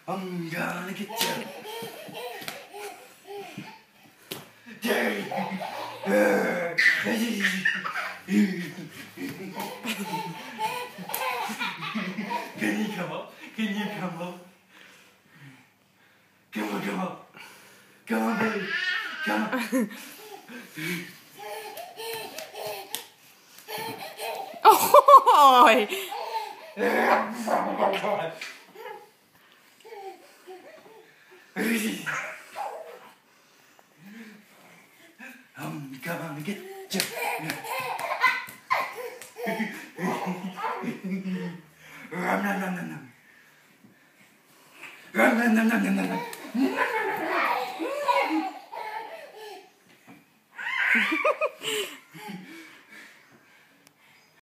I'm gonna get you. Can you come up? Can you come up? Come on, come on. Come on, baby. Come on. Ôi. I'm gonna get you. Rum, nom, nom, nom, nom. Rum, nom, nom, nom, nom, nom.